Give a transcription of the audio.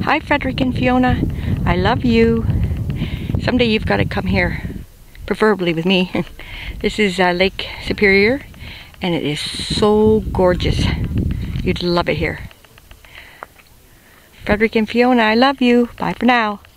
Hi, Frederick and Fiona. I love you. Someday you've got to come here, preferably with me. This is Lake Superior, and it is so gorgeous. You'd love it here. Frederick and Fiona, I love you. Bye for now.